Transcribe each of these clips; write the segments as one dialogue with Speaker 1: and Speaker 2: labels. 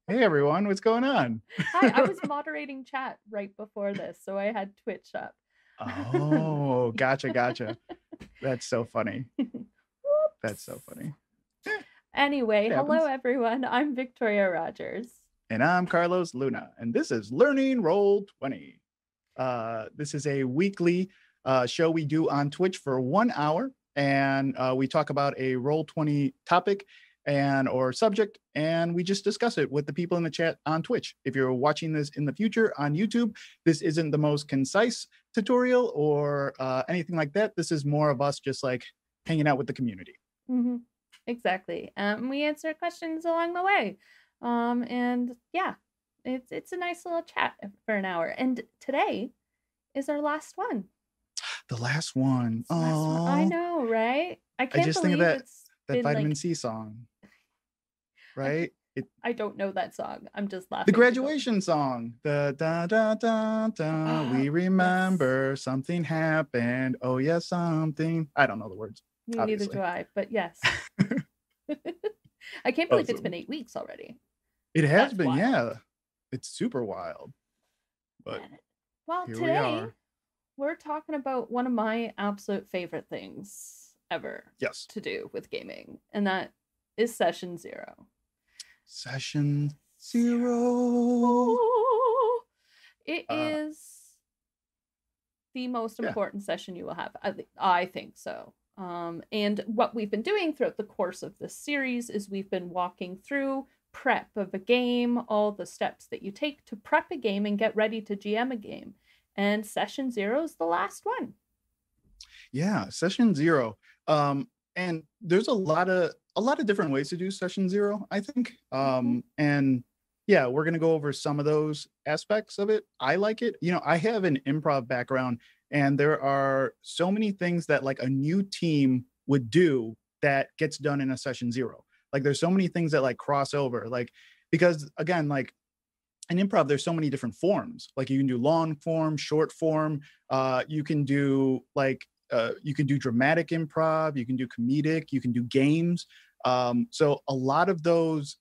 Speaker 1: Hey everyone, what's going on?
Speaker 2: Hi, I was moderating chat right before this, so I had Twitch up.
Speaker 1: Oh, gotcha, gotcha. That's so funny. That's
Speaker 2: Whoops.
Speaker 1: so funny. Eh,
Speaker 2: Anyway,
Speaker 1: it
Speaker 2: hello
Speaker 1: happens.
Speaker 2: everyone. I'm Victoria Rogers.
Speaker 1: And I'm Carlos Luna, and this is Learning Roll20. This is a weekly show we do on Twitch for 1 hour, and we talk about a Roll20 topic and or subject, and we just discuss it with the people in the chat on Twitch. If you're watching this in the future on YouTube, this isn't the most concise tutorial or anything like that. This is more of us just like hanging out with the community.
Speaker 2: Mhm. Exactly. We answer questions along the way. And yeah, it's a nice little chat for an hour. And today is our last one.
Speaker 1: The last one.
Speaker 2: It's the last one. I
Speaker 1: Oh,
Speaker 2: know, right? I
Speaker 1: I
Speaker 2: can't
Speaker 1: just think of
Speaker 2: believe it's
Speaker 1: that
Speaker 2: been
Speaker 1: vitamin
Speaker 2: like
Speaker 1: C song,
Speaker 2: I
Speaker 1: right?
Speaker 2: I don't know that song. I'm just
Speaker 1: The
Speaker 2: laughing to go.
Speaker 1: graduation song. The da da da da. We
Speaker 2: Yes.
Speaker 1: remember something happened. Oh yeah, something. I don't know the words,
Speaker 2: Neither do
Speaker 1: obviously.
Speaker 2: I, but yes. I can't believe it's been
Speaker 1: Awesome.
Speaker 2: 8 weeks already.
Speaker 1: It has
Speaker 2: That's
Speaker 1: been,
Speaker 2: wild.
Speaker 1: yeah. It's super wild, but
Speaker 2: And well,
Speaker 1: here we
Speaker 2: today
Speaker 1: are.
Speaker 2: we're talking about one of my absolute favorite things ever
Speaker 1: Yes.
Speaker 2: to do with gaming, and that is session 0.
Speaker 1: Session
Speaker 2: 0.
Speaker 1: zero.
Speaker 2: Ooh. It
Speaker 1: Uh,
Speaker 2: is the most
Speaker 1: yeah.
Speaker 2: important session you will have. I think so. And what we've been doing throughout the course of this series is we've been walking through prep of a game, all the steps that you take to prep a game and get ready to GM a game. And session 0 is the last one.
Speaker 1: Yeah, session zero. And there's a lot of different ways to do session zero, I think.
Speaker 2: Mm-hmm.
Speaker 1: And yeah, we're gonna go over some of those aspects of it. I like it. You know, I have an improv background, and there are so many things that like a new team would do that gets done in a session zero. Like there's so many things that like cross over, like because again, like in improv, there's so many different forms. Like you can do long form, short form. You can do you can do dramatic improv. You can do comedic. You can do games. So a lot of those,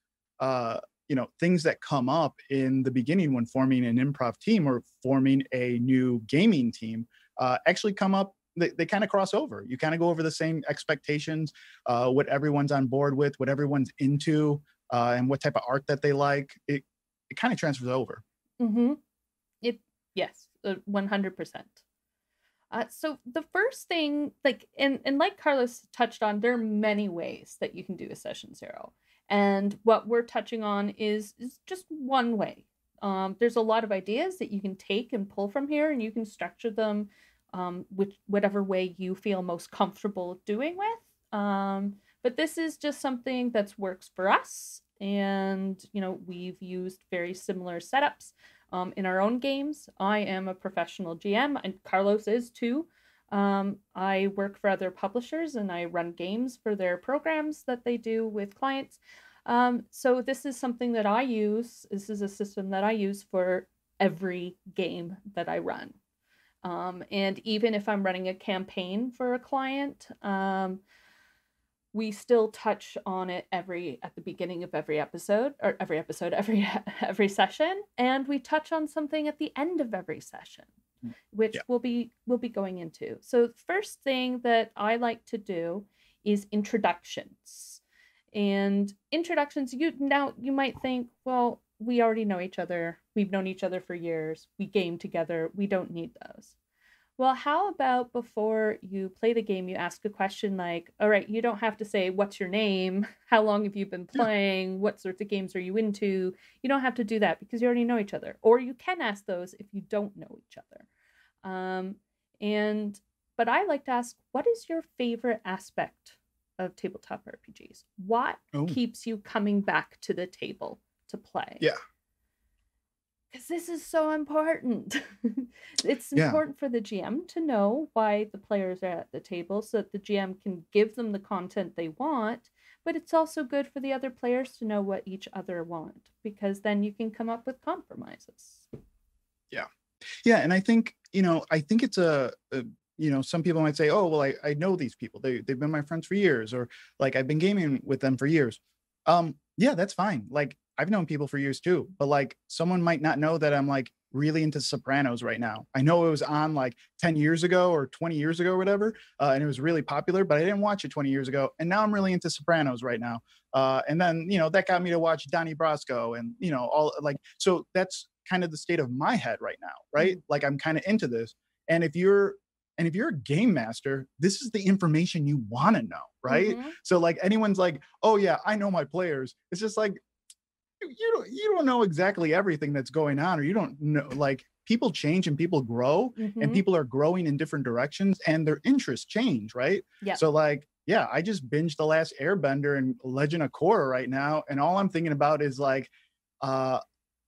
Speaker 1: things that come up in the beginning when forming an improv team or forming a new gaming team, actually come up. They kind of cross over. You kind of go over the same expectations, what everyone's on board with, what everyone's into, and what type of art that they like. It kind of transfers over.
Speaker 2: Mm-hmm. It yes, 100%. So the first thing, like, and like Carlos touched on, there are many ways that you can do a session 0, and what we're touching on is just one way. There's a lot of ideas that you can take and pull from here, and you can structure them, which whatever way you feel most comfortable doing with. But this is just something that works for us, and we've used very similar setups in our own games. I am a professional GM, and Carlos is too. I work for other publishers and I run games for their programs that they do with clients. So this is something that I use. This is a system that I use for every game that I run. And even if I'm running a campaign for a client, we still touch on it at the beginning of every episode, or every session, and we touch on something at the end of every session, which
Speaker 1: Yeah.
Speaker 2: we'll be going into. So the first thing that I like to do is introductions. And introductions, you might think, well, we already know each other. We've known each other for years. We game together. We don't need those. Well, how about before you play the game, you ask a question like, all right, you don't have to say, what's your name? How long have you been
Speaker 1: Yeah.
Speaker 2: playing? What sorts of games are you into? You don't have to do that because you already know each other. Or you can ask those if you don't know each other. Um, and, but I like to ask, what is your favorite aspect of tabletop RPGs? What
Speaker 1: Oh,
Speaker 2: keeps you coming back to the table to play?
Speaker 1: yeah.
Speaker 2: Because this is so important. It's
Speaker 1: Yeah.
Speaker 2: important for the GM to know why the players are at the table so that the GM can give them the content they want, but it's also good for the other players to know what each other want because then you can come up with compromises.
Speaker 1: Yeah. Yeah. And I think, I think it's some people might say, oh, well, I know these people. They've been my friends for years, or like I've been gaming with them for years. Yeah, that's fine. Like, I've known people for years too, but like someone might not know that I'm like really into Sopranos right now. I know it was on like 10 years ago or 20 years ago or whatever, and it was really popular, but I didn't watch it 20 years ago. And now I'm really into Sopranos right now. And then, that got me to watch Donnie Brasco and, all like, so that's kind of the state of my head right now, right?
Speaker 2: Mm.
Speaker 1: Like I'm kind of into this. And if you're a game master, this is the information you want to know, right?
Speaker 2: Mm-hmm.
Speaker 1: So like anyone's like, "Oh yeah, I know my players." It's just like you don't know exactly everything that's going on, or you don't know, like people change and people grow, and
Speaker 2: Mm-hmm.
Speaker 1: people are growing in different directions and their interests change, right?
Speaker 2: Yep.
Speaker 1: So like, yeah, I just binged The Last Airbender and Legend of Korra right now, and all I'm thinking about is like uh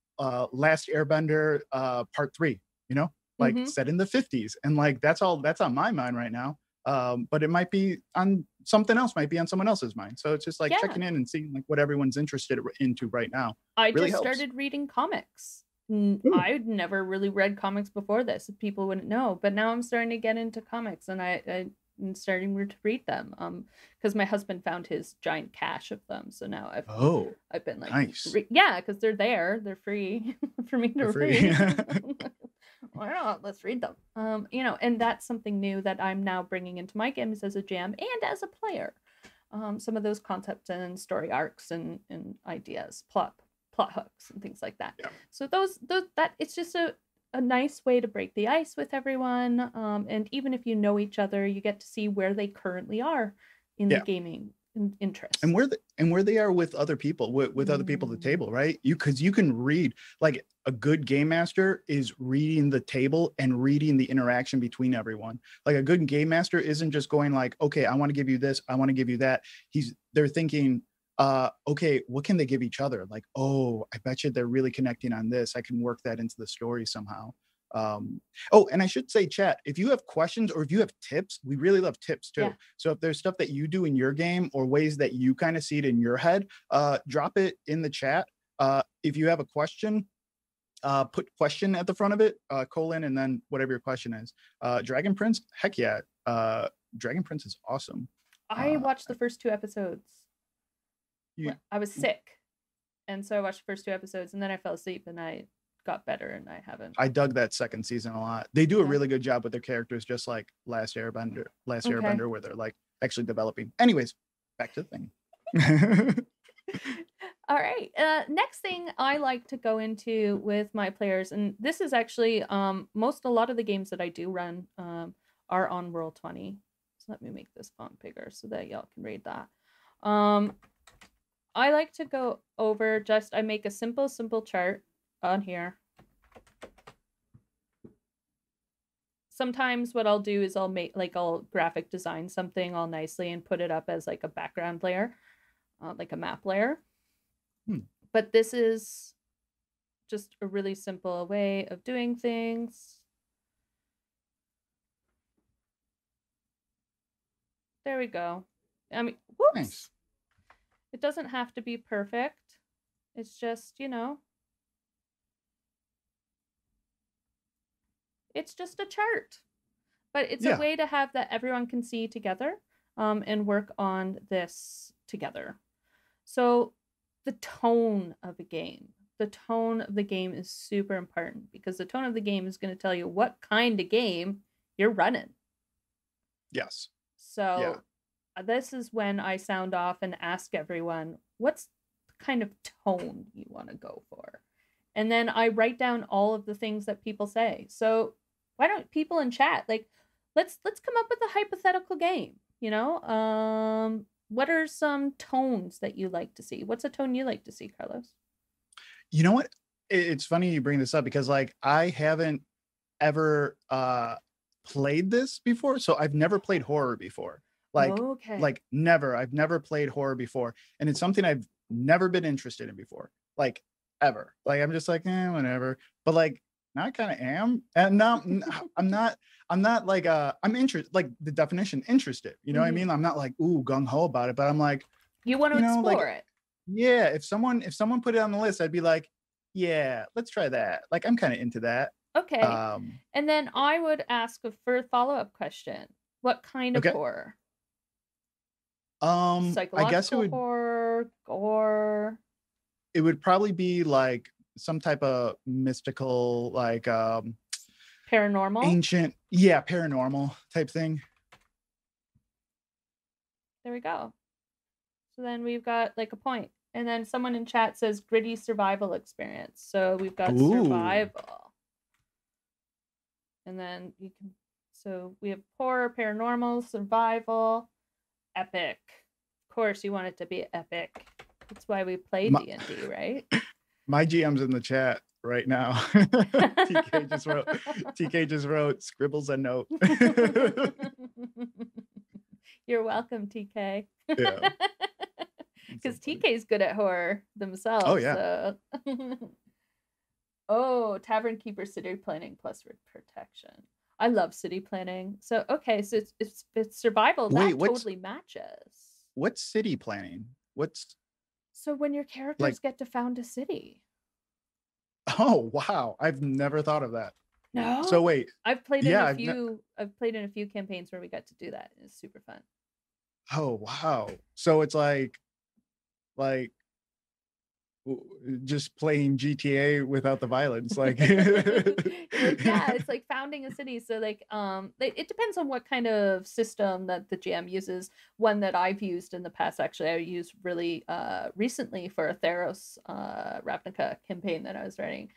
Speaker 1: Last Airbender part 3, like
Speaker 2: Mm-hmm.
Speaker 1: set in the 50s. And like that's all that's on my mind right now. But it might be on something else, might be on someone else's mind. So it's just like
Speaker 2: Yeah.
Speaker 1: checking in and seeing like what everyone's interested into right now.
Speaker 2: I
Speaker 1: Really
Speaker 2: just
Speaker 1: helps.
Speaker 2: started reading comics.
Speaker 1: Ooh,
Speaker 2: I'd never really read comics before this. People wouldn't know, but now I'm starting to get into comics, and I'm starting to read them. Because my husband found his giant cache of them, so now
Speaker 1: oh,
Speaker 2: I've been like,
Speaker 1: nice.
Speaker 2: yeah, because they're there, they're free for me
Speaker 1: They're
Speaker 2: to
Speaker 1: free.
Speaker 2: read. Why not? Let's read them. And that's something new that I'm now bringing into my games as a GM and as a player. Some of those concepts and story arcs and ideas, plot hooks and things like that.
Speaker 1: Yeah.
Speaker 2: So those that it's just a nice way to break the ice with everyone. And even if you know each other, you get to see where they currently are in the
Speaker 1: Yeah.
Speaker 2: gaming
Speaker 1: and
Speaker 2: interest.
Speaker 1: where they are with other people, with other people at the
Speaker 2: Mm.
Speaker 1: table, right? Because you can read, like a good game master is reading the table and reading the interaction between everyone. Like a good game master isn't just going like, okay, I want to give you this, I want to give you that. They're thinking, okay, what can they give each other? Like, oh, I bet you they're really connecting on this, I can work that into the story somehow. um oh, and I should say, chat, if you have questions or if you have tips, we really love tips too.
Speaker 2: Yeah.
Speaker 1: So if there's stuff that you do in your game or ways that you kind of see it in your head, drop it in the chat. If you have a question, put question at the front of it, colon, and then whatever your question is. Dragon Prince, heck yeah. Dragon Prince is awesome.
Speaker 2: I watched the first 2 episodes.
Speaker 1: You,
Speaker 2: I was sick, and so I watched the first 2 episodes, and then I fell asleep, and I got better, and I haven't.
Speaker 1: I dug that second season a lot. They do a
Speaker 2: Yeah.
Speaker 1: really good job with their characters, just like Last
Speaker 2: Okay.
Speaker 1: Airbender, where they're like actually developing. Anyways, back to the thing.
Speaker 2: All right. Next thing I like to go into with my players, and this is actually a lot of the games that I do run are on Roll20. So let me make this font bigger so that y'all can read that. I like to go over I make a simple chart on here. Sometimes what I'll do is I'll graphic design something all nicely and put it up as like a background layer, like a map layer. But this is just a really simple way of doing things. There we go. I mean, whoops.
Speaker 1: Nice.
Speaker 2: It doesn't have to be perfect. It's just, it's just a chart. But it's a way to have that everyone can see together and work on this together. So the tone of a game. The tone of the game is super important because the tone of the game is going to tell you what kind of game you're running.
Speaker 1: Yes.
Speaker 2: So this is when I sound off and ask everyone, what's the kind of tone you want to go for? And then I write down all of the things that people say. So why don't people in chat, like, let's come up with a hypothetical game, What are some tones that you like to see? What's a tone you like to see, Carlos?
Speaker 1: You know what? It's funny you bring this up because like I haven't ever played this before. So I've never played horror before. Like never. I've never played horror before. And it's something I've never been interested in before. Like ever. Like I'm just like, whatever. But like now I kind of am. And now I'm not like I'm interested, like the definition interested. You know what I mean? I'm not like, ooh, gung-ho about it, but I'm like,
Speaker 2: you want to explore it.
Speaker 1: Yeah, if someone put it on the list, I'd be like, yeah, let's try that. Like I'm kind of into that.
Speaker 2: Okay. And then I would ask for a follow-up question. What kind of horror?
Speaker 1: I guess
Speaker 2: Psychological horror, gore,
Speaker 1: it would probably be like some type of mystical, like
Speaker 2: paranormal.
Speaker 1: ancient, yeah, paranormal type thing.
Speaker 2: There we go. So then we've got like a point. And then someone in chat says gritty survival experience. So we've got
Speaker 1: Ooh.
Speaker 2: survival. And then you can, so we have horror, paranormal, survival, epic. Of course, you want it to be epic. That's why we play D&D, right?
Speaker 1: My GM's in the chat right now. TK just wrote scribbles a note.
Speaker 2: You're welcome, TK.
Speaker 1: Yeah.
Speaker 2: Because TK's good at horror themselves.
Speaker 1: Oh, yeah.
Speaker 2: So. Oh, tavern keeper city planning plus protection. I love city planning. So okay, so it's survival. That totally matches.
Speaker 1: What's city planning?
Speaker 2: So when your characters get to found a city.
Speaker 1: Oh wow, I've never thought of that.
Speaker 2: No.
Speaker 1: So wait,
Speaker 2: I've played in a few. I've played in a few campaigns where we got to do that. It's super fun.
Speaker 1: Oh wow! So it's like just playing GTA without the violence, like
Speaker 2: yeah, it's like founding a city. So like it depends on what kind of system that the GM uses. One that I've used in the past, actually I used really recently for a Theros Ravnica campaign that I was writing,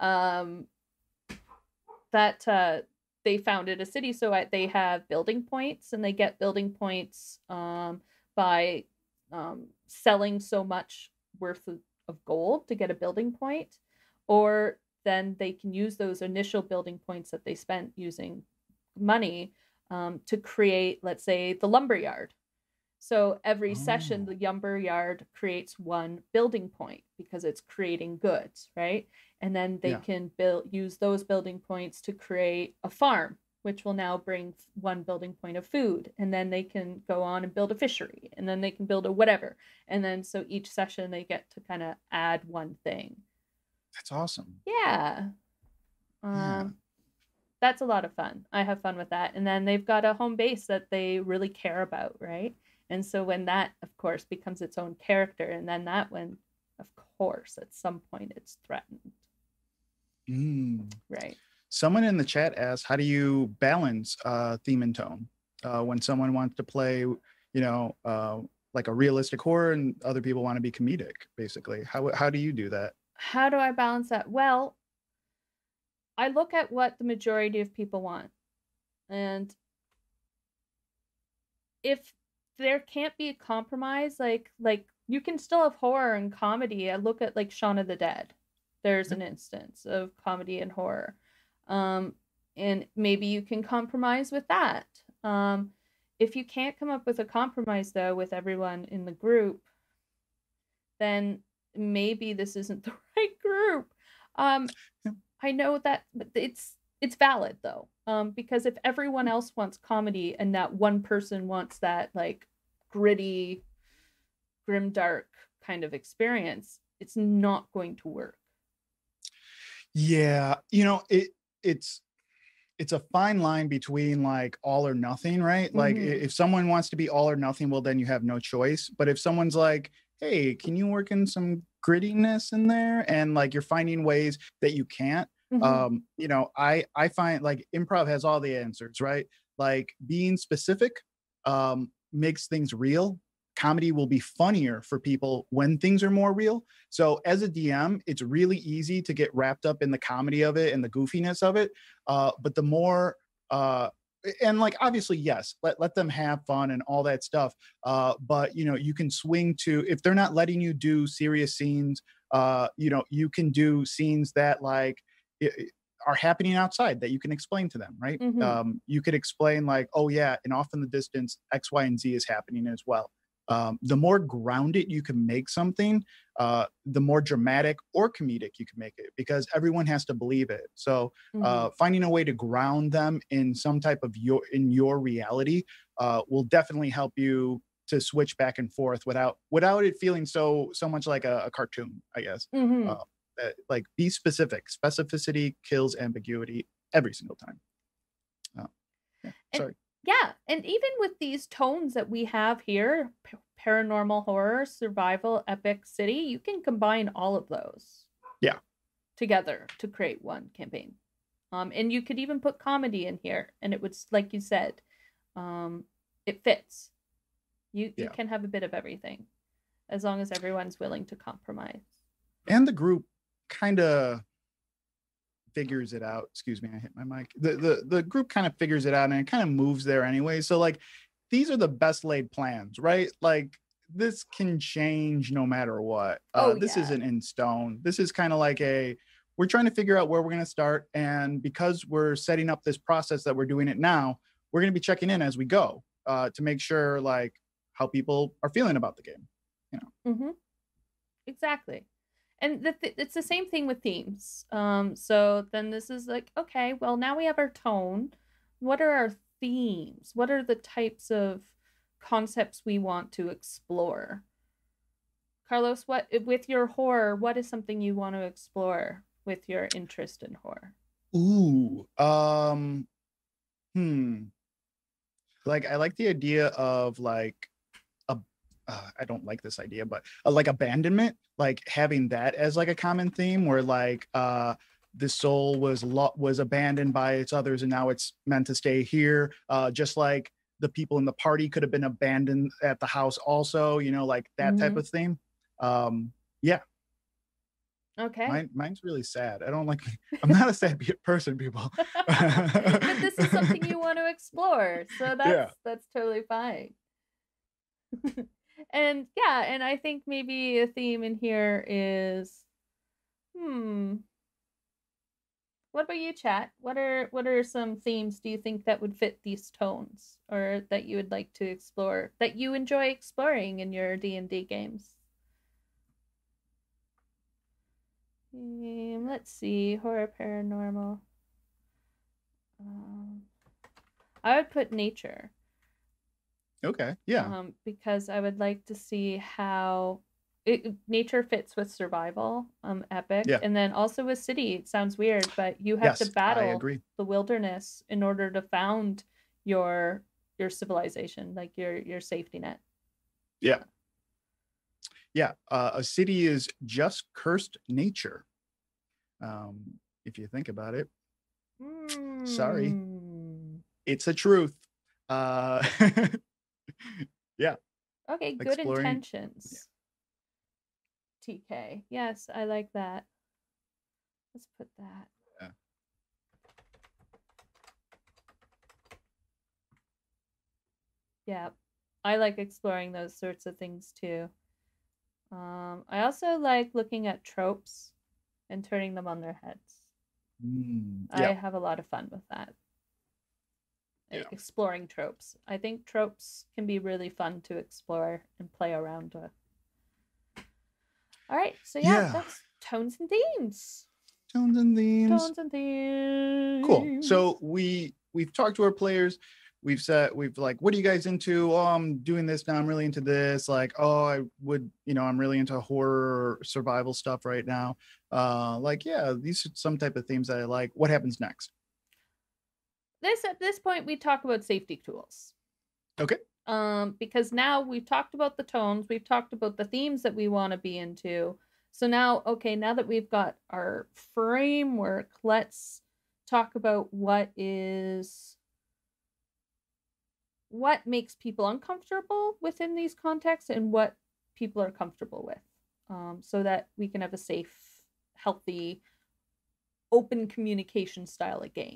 Speaker 2: that they founded a city. So they have building points, and they get building points by selling so much worth of gold to get a building point, or then they can use those initial building points that they spent using money to create, let's say, the lumber yard. So every session, the lumber yard creates one building point because it's creating goods, right? And then they can use those building points to create a farm, which will now bring one building point of food. And then they can go on and build a fishery, and then they can build a whatever. And then so each session they get to kind of add one thing.
Speaker 1: That's awesome.
Speaker 2: Yeah. That's a lot of fun. I have fun with that. And then they've got a home base that they really care about, right? And so when that, of course, becomes its own character, and then that one, of course, at some point it's threatened. Right.
Speaker 1: Someone in the chat asked, how do you balance theme and tone when someone wants to play, like a realistic horror, and other people want to be comedic, basically? How do you do that?
Speaker 2: How do I balance that? Well, I look at what the majority of people want. And if there can't be a compromise, like you can still have horror and comedy. I look at like Shaun of the Dead. There's an instance of comedy and horror. And maybe you can compromise with that. If you can't come up with a compromise, though, with everyone in the group, then maybe this isn't the right group. I know that it's valid, though, because if everyone else wants comedy and that one person wants that like gritty, grimdark kind of experience, it's not going to work.
Speaker 1: Yeah, it's a fine line between like all or nothing, right? Like if someone wants to be all or nothing, well, then you have no choice. But if someone's like, hey, can you work in some grittiness in there? And like you're finding ways that you can't, I find like improv has all the answers, right? Like being specific makes things real. Comedy will be funnier for people when things are more real. So as a DM, it's really easy to get wrapped up in the comedy of it and the goofiness of it. But the more, and like, obviously, yes, let them have fun and all that stuff. But, you can swing to, if they're not letting you do serious scenes, you can do scenes that like are happening outside that you can explain to them, right? You could explain like, oh yeah, and off in the distance, X, Y, and Z is happening as well. The more grounded you can make something, the more dramatic or comedic you can make it, because everyone has to believe it. So finding a way to ground them in some type of your reality will definitely help you to switch back and forth without it feeling so much like a cartoon, I guess. Like be specific. Specificity kills ambiguity every single time.
Speaker 2: Sorry. Yeah, and even with these tones that we have here, paranormal horror, survival, epic, city, you can combine all of those
Speaker 1: Yeah.
Speaker 2: together to create one campaign. And you could even put comedy in here, and it would, like you said, it fits. You can have a bit of everything, as long as everyone's willing to compromise.
Speaker 1: And the group kind of figures it out. Excuse me, I hit my mic. The group kind of figures it out, and it kind of moves there anyway. So like, these are the best laid plans, right? Like, this can change no matter what. This isn't in stone. This is kind of like we're trying to figure out where we're going to start, and because we're setting up this process that we're doing it now, we're going to be checking in as we go to make sure like how people are feeling about the game.
Speaker 2: Exactly. And it's the same thing with themes. So then this is like, okay, well, now we have our tone. What are our themes? What are the types of concepts we want to explore? Carlos, what with your horror, what is something you want to explore with your interest in horror?
Speaker 1: Ooh, like I like the idea of like I don't like this idea, but like abandonment, like having that as like a common theme where like the soul was abandoned by its others and now it's meant to stay here. Just like the people in the party could have been abandoned at the house also, you know, like that type of theme. Yeah.
Speaker 2: Okay.
Speaker 1: Mine's really sad. I don't like, I'm not a sad person, people.
Speaker 2: But this is something you want to explore. So that's totally fine. And yeah, and I think maybe a theme in here is what about you, chat? What are some themes do you think that would fit these tones, or that you would like to explore, that you enjoy exploring in your D&D games? Let's see, horror, paranormal. I would put nature.
Speaker 1: Okay, yeah.
Speaker 2: Because I would like to see how nature fits with survival, epic, and then also with city. It sounds weird, but you have to battle the wilderness in order to found your civilization, like your safety net.
Speaker 1: Yeah. Yeah, a city is just cursed nature. If you think about it. Sorry. It's a truth. Yeah.
Speaker 2: Okay, good intentions. Yeah. TK. Yes, I like that. Let's put that.
Speaker 1: Yeah.
Speaker 2: Yeah. I like exploring those sorts of things too. I also like looking at tropes and turning them on their heads. I have a lot of fun with that. Yeah. Exploring tropes. I think tropes can be really fun to explore and play around with. All right, so that's tones and themes.
Speaker 1: Tones and themes.
Speaker 2: Tones and themes.
Speaker 1: Cool. So we've talked to our players. We've like, what are you guys into? Oh, I'm doing this now. I'm really into this. Like, oh, I'm really into horror or survival stuff right now. Like, yeah, these are some type of themes that I like. What happens next?
Speaker 2: At this point, we talk about safety tools.
Speaker 1: Okay.
Speaker 2: Because now we've talked about the tones, we've talked about the themes that we want to be into. So now that we've got our framework, let's talk about what makes people uncomfortable within these contexts and what people are comfortable with, so that we can have a safe, healthy, open communication style of game.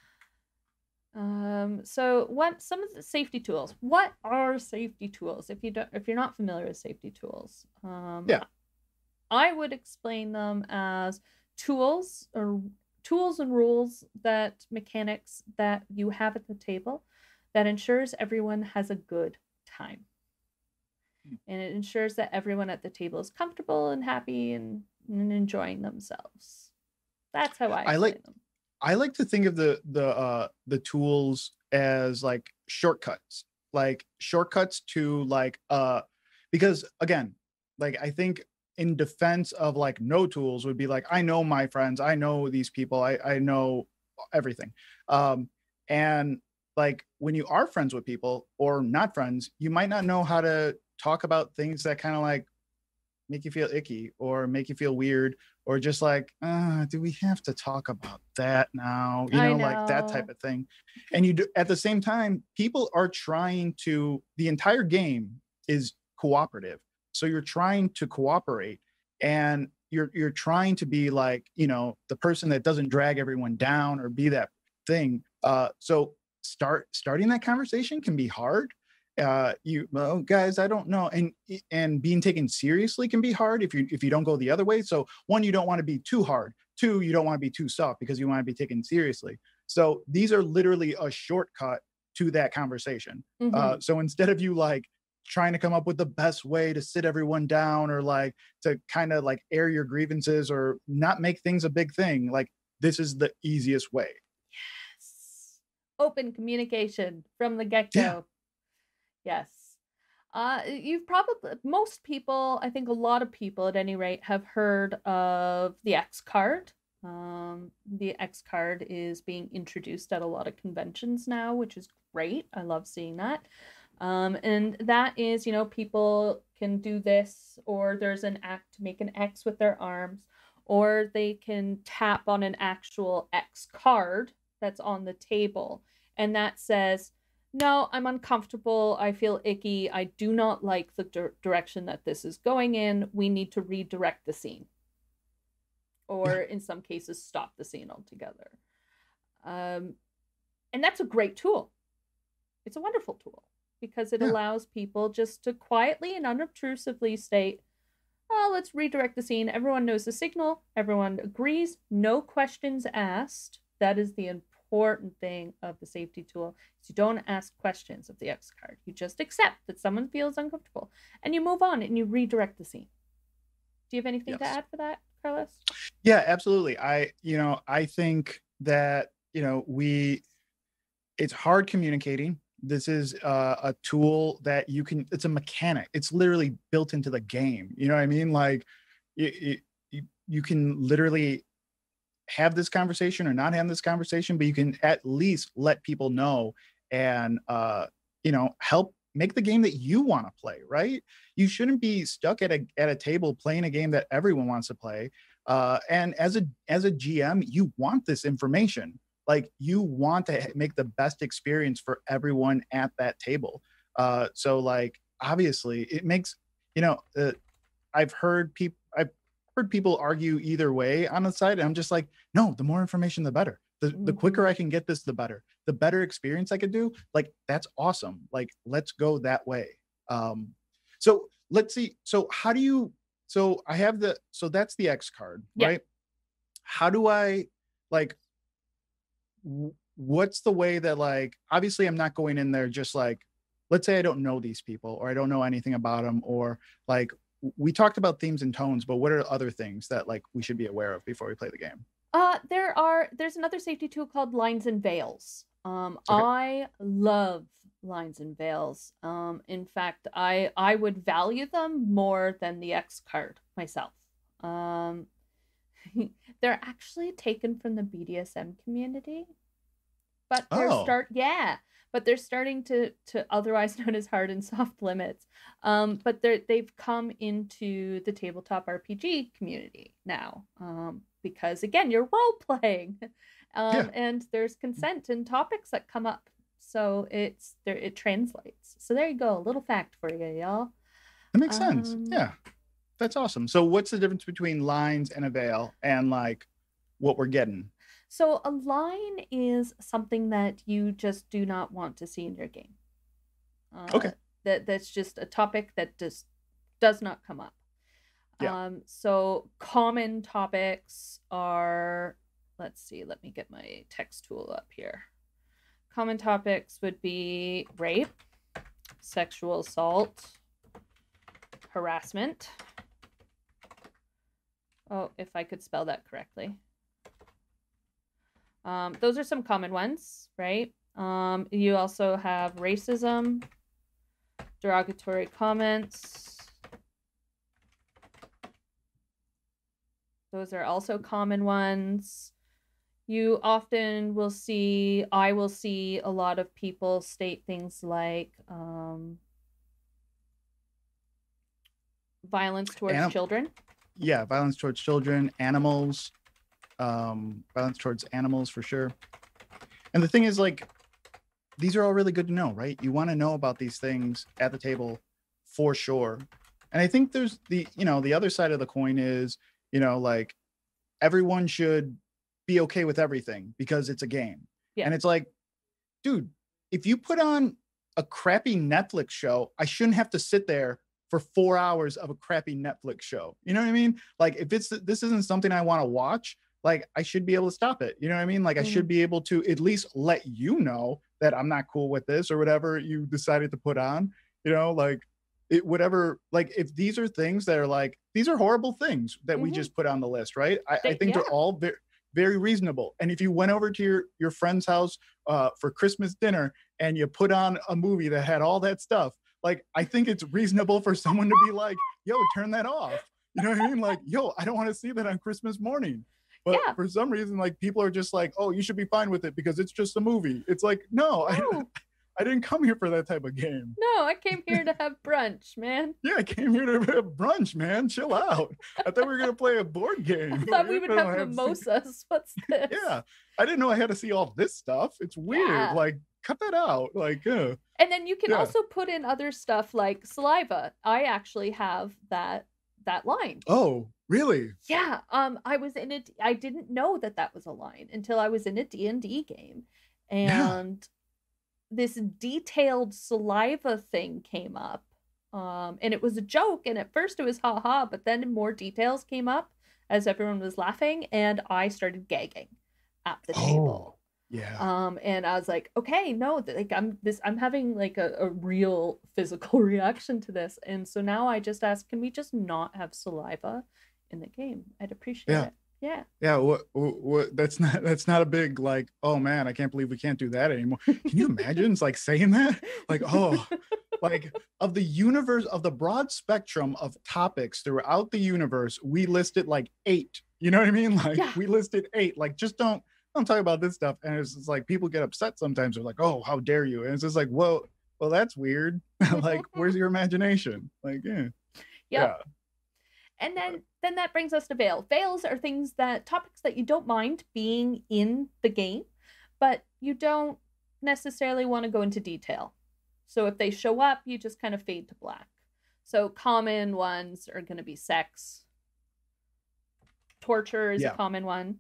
Speaker 2: So some of the safety tools. What are safety tools? If you're not familiar with safety tools, I would explain them as tools and rules, that mechanics that you have at the table that ensures everyone has a good time. And it ensures that everyone at the table is comfortable and happy and enjoying themselves. That's how I explain them.
Speaker 1: I like to think of the tools as like shortcuts to like, because again, like I think in defense of like no tools would be like, I know my friends, I know these people, I know everything. And like when you are friends with people or not friends, you might not know how to talk about things that kind of like make you feel icky or make you feel weird, or just like, do we have to talk about that now? You
Speaker 2: I
Speaker 1: know, like that type
Speaker 2: know.
Speaker 1: of thing. And at the same time, people are trying to, the entire game is cooperative. So you're trying to cooperate, and you're trying to be like, the person that doesn't drag everyone down or be that thing. So starting that conversation can be hard. Well, guys, I don't know. And being taken seriously can be hard if you don't go the other way. So one, you don't want to be too hard. Two, you don't want to be too soft because you want to be taken seriously. So these are literally a shortcut to that conversation.
Speaker 2: Mm-hmm.
Speaker 1: So instead of you like trying to come up with the best way to sit everyone down, or like to kind of like air your grievances or not make things a big thing, like this is the easiest way.
Speaker 2: Yes. Open communication from the
Speaker 1: Yeah.
Speaker 2: get-go. Yes. You've probably, most people, I think a lot of people at any rate, have heard of the X card. The X card is being introduced at a lot of conventions now, which is great. I love seeing that. And that is, people can do this, or there's an act to make an X with their arms, or they can tap on an actual X card that's on the table. And that says, no, I'm uncomfortable. I feel icky. I do not like the direction that this is going in. We need to redirect the scene.
Speaker 1: Yeah.
Speaker 2: Or in some cases, stop the scene altogether. And that's a great tool. It's a wonderful tool because it
Speaker 1: Yeah.
Speaker 2: allows people just to quietly and unobtrusively state, oh, let's redirect the scene. Everyone knows the signal. Everyone agrees. No questions asked. That is the important thing of the safety tool. Is you don't ask questions of the X card. You just accept that someone feels uncomfortable and you move on and you redirect the scene. Do you have anything to
Speaker 1: Yes.
Speaker 2: add for that, Carlos?
Speaker 1: Yeah, absolutely. I think that, it's hard communicating. This is a tool that it's a mechanic. It's literally built into the game. You know what I mean? Like you can literally have this conversation or not have this conversation, but you can at least let people know, and help make the game that you want to play, right? You shouldn't be stuck at a table playing a game that everyone wants to play. And as a GM, you want this information. Like you want to make the best experience for everyone at that table. So like obviously it makes, I've heard people argue either way on the side, and I'm just like, no, the more information the better. The quicker I can get this, the better. The better experience I could do. Like that's awesome. Like let's go that way. So let's see. So how do you? So I have so that's the X card,
Speaker 2: Yeah.
Speaker 1: right? How do I like? What's the way that like? Obviously, I'm not going in there just like, let's say I don't know these people or I don't know anything about them, or like we talked about themes and tones, but what are other things that like we should be aware of before we play the game?
Speaker 2: There's another safety tool called lines and veils.
Speaker 1: Okay.
Speaker 2: I love lines and veils. In fact, I would value them more than the X card myself. Um, they're actually taken from the BDSM community, but
Speaker 1: Oh,
Speaker 2: but they're starting to otherwise known as hard and soft limits. But they've come into the tabletop RPG community now. Because again, you're role playing,
Speaker 1: yeah,
Speaker 2: and there's consent and topics that come up, so it translates. So there you go, a little fact for you, y'all.
Speaker 1: that makes sense.
Speaker 2: Um,
Speaker 1: Yeah, that's awesome. So what's the difference between lines and a veil and like what we're getting?
Speaker 2: so a line is something that you just do not want to see in your game.
Speaker 1: Okay.
Speaker 2: That's just a topic that just does not come up.
Speaker 1: Yeah.
Speaker 2: So common topics are, let's see, let me get my text tool up here. Common topics would be rape, sexual assault, harassment. Oh, if I could spell that correctly. Those are some common ones, right? You also have racism, derogatory comments. Those are also common ones. You often will see, I will see a lot of people state things like violence towards children.
Speaker 1: Yeah, violence towards children, animals, violence towards animals for sure. And the thing is, like, these are all really good to know, right? You want to know about these things at the table for sure. And I think there's the, the other side of the coin is, like, everyone should be okay with everything because it's a game.
Speaker 2: Yeah.
Speaker 1: And it's like, dude, if you put on a crappy Netflix show, I shouldn't have to sit there for 4 hours of a crappy Netflix show. You know what I mean? Like, if this isn't something I want to watch, like, I should be able to stop it. You know what I mean? Like, I should be able to at least let you know that I'm not cool with this or whatever you decided to put on, like whatever, like, if these are things that are like, these are horrible things that we just put on the list, right? I think they're all very, very reasonable. And if you went over to your friend's house for Christmas dinner and you put on a movie that had all that stuff, like, I think it's reasonable for someone to be like, yo, turn that off. You know what I mean? Like, yo, I don't want to see that on Christmas morning. But for some reason, like, people are just like, oh, you should be fine with it because it's just a movie. It's like, no. I didn't come here for that type of game.
Speaker 2: No, I came here to have brunch, man.
Speaker 1: Yeah, I came here to have brunch, man. Chill out. I thought we were going to play a board game.
Speaker 2: I thought we would have mimosas. What's this?
Speaker 1: Yeah, I didn't know I had to see all this stuff. It's weird. Yeah. Like, cut that out. Like,
Speaker 2: And then you can also put in other stuff like saliva. I actually have that line.
Speaker 1: Oh, really?
Speaker 2: Yeah. I was in it. I didn't know that was a line until I was in a D&D game, and this detailed saliva thing came up, and it was a joke. And at first it was haha, but then more details came up as everyone was laughing, and I started gagging at the table.
Speaker 1: Yeah.
Speaker 2: And I was like, okay, no, like I'm having like a real physical reaction to this. And so now I just ask, can we just not have saliva in the game? I'd appreciate it.
Speaker 1: Yeah. What that's not a big, like, oh man, I can't believe we can't do that anymore. Can you imagine? It's like saying that, like, oh, like, of the universe, of the broad spectrum of topics throughout the universe, we listed like 8. You know what I mean? Like, we listed 8. Like, just don't talk about this stuff. And it's just like, people get upset sometimes. They're like, oh, how dare you? And it's just like, well, that's weird. Like, where's your imagination? Like, yeah.
Speaker 2: And then that brings us to veil. Veils are topics that you don't mind being in the game, but you don't necessarily want to go into detail. So if they show up, you just kind of fade to black. So common ones are going to be sex. Torture is a common one.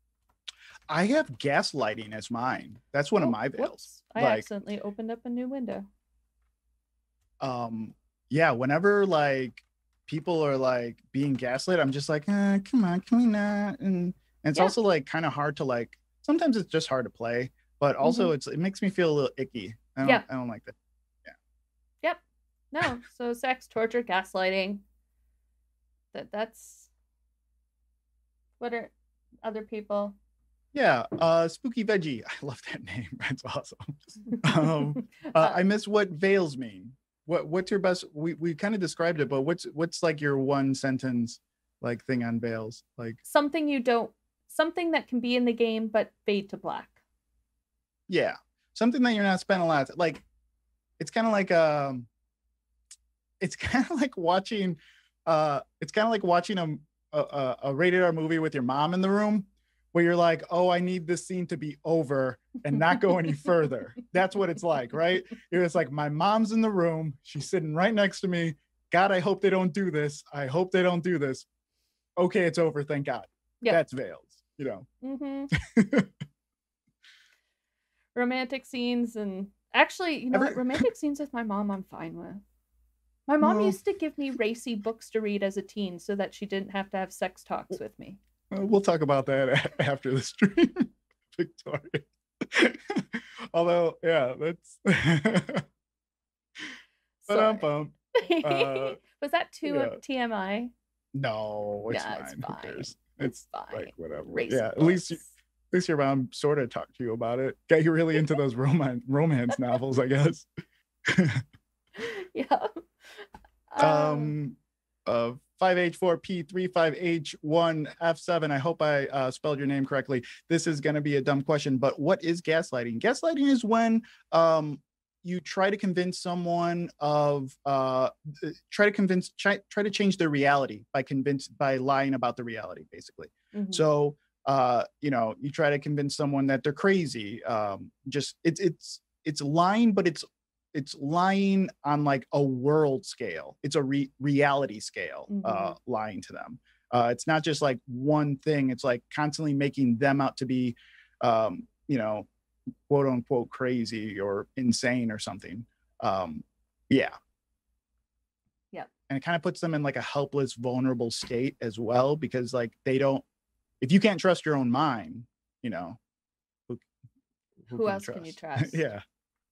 Speaker 1: I have gaslighting as mine. That's one of my veils.
Speaker 2: I accidentally opened up a new window.
Speaker 1: Yeah, whenever like people are like being gaslit, I'm just like, come on, can we not? And it's also like kind of hard to, like, sometimes it's just hard to play, but also it makes me feel a little icky. I don't like that.
Speaker 2: Yep. No. So sex, torture, gaslighting. That's what are other people?
Speaker 1: Yeah, Spooky Veggie. I love that name. That's awesome. I miss what veils mean. What's your best? We kind of described it, but what's like your one sentence like thing on veils? Like
Speaker 2: something that can be in the game but fade to black.
Speaker 1: Yeah, something that you're not spending a lot of, like. It's kind of like watching. It's kind of like watching a rated R movie with your mom in the room, where you're like, oh, I need this scene to be over and not go any further. That's what it's like, right? It's like, my mom's in the room. She's sitting right next to me. God, I hope they don't do this. I hope they don't do this. Okay, it's over. Thank God. Yep. That's veils,
Speaker 2: Romantic scenes, and actually, what? Romantic scenes with my mom, I'm fine with. My mom used to give me racy books to read as a teen so that she didn't have to have sex talks with me.
Speaker 1: We'll talk about that after the stream, Victoria. Although, yeah, that's.
Speaker 2: Was that too TMI?
Speaker 1: No, it's fine. It's fine. Like, whatever.
Speaker 2: Racy
Speaker 1: books. At least your mom sort of talked to you about it. Got you really into those romance novels, I guess. 5H4P35H1F7. I hope I spelled your name correctly. This is going to be a dumb question, but what is gaslighting? Gaslighting is when you try to convince someone of try to change their reality by lying about the reality, basically.
Speaker 2: Mhm.
Speaker 1: So you know, you try to convince someone that they're crazy. Just it's lying, but it's lying on like a world scale. It's a reality scale,
Speaker 2: Mhm.
Speaker 1: lying to them. It's not just like one thing. It's like constantly making them out to be, you know, quote unquote crazy or insane or something. Yeah.
Speaker 2: Yep.
Speaker 1: And it kind of puts them in like a helpless, vulnerable state as well, because like they don't, if you can't trust your own mind, you know,
Speaker 2: Who else can you trust?
Speaker 1: Yeah.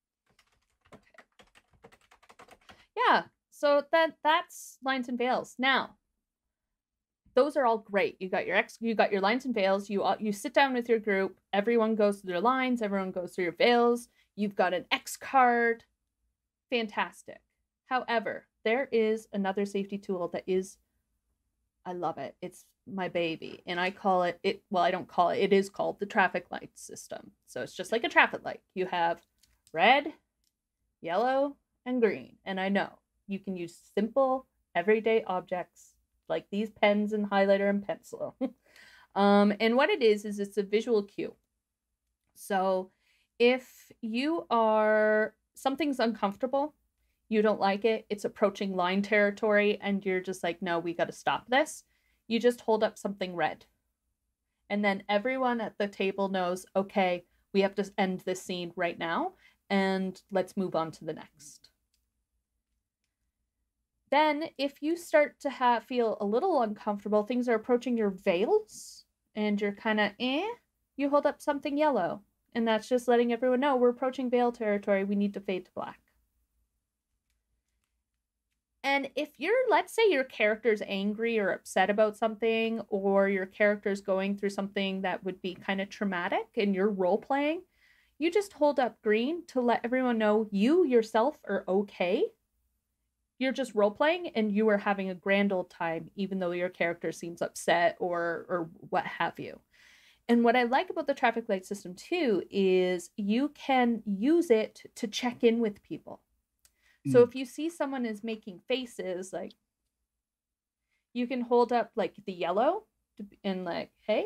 Speaker 2: Yeah. So that's lines and veils. Now, those are all great. You got your lines and veils. You sit down with your group. Everyone goes through their lines. Everyone goes through your veils. You've got an X card. Fantastic. However, there is another safety tool that is, I love it. It's my baby, and I call it. Well, I don't call it. It is called the traffic light system. So it's just like a traffic light. You have red, yellow, and green. And I know you can use simple everyday objects like these pens and highlighter and pencil. And what it is it's a visual cue. So if something's uncomfortable, you don't like it, it's approaching line territory, and you're just like, no, we got to stop this, you just hold up something red. And then everyone at the table knows, okay, we have to end this scene right now, and let's move on to the next. Then, if you start to feel a little uncomfortable, things are approaching your veils, and you're kind of you hold up something yellow. And that's just letting everyone know we're approaching veil territory. We need to fade to black. And if let's say your character's angry or upset about something, or your character's going through something that would be kind of traumatic and you're role playing, you just hold up green to let everyone know you yourself are okay. You're just role playing and you are having a grand old time, even though your character seems upset or what have you. And what I like about the traffic light system too is you can use it to check in with people. So if you see someone is making faces, like, you can hold up like the yellow and like, hey,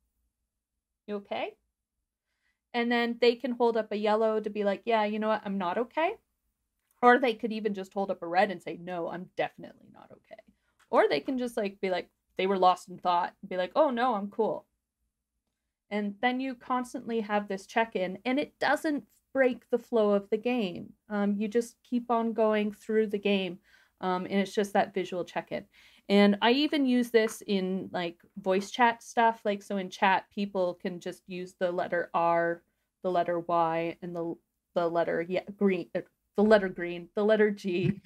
Speaker 2: you okay? And then they can hold up a yellow to be like, yeah, you know what, I'm not okay. Or they could even just hold up a red and say, no, I'm definitely not okay. Or they can just like be like, they were lost in thought and be like, oh no, I'm cool. And then you constantly have this check-in, and it doesn't break the flow of the game. You just keep on going through the game, and it's just that visual check-in. And I even use this in like voice chat stuff. Like, so in chat, people can just use the letter R, the letter Y, and the letter green, the letter green, the letter G.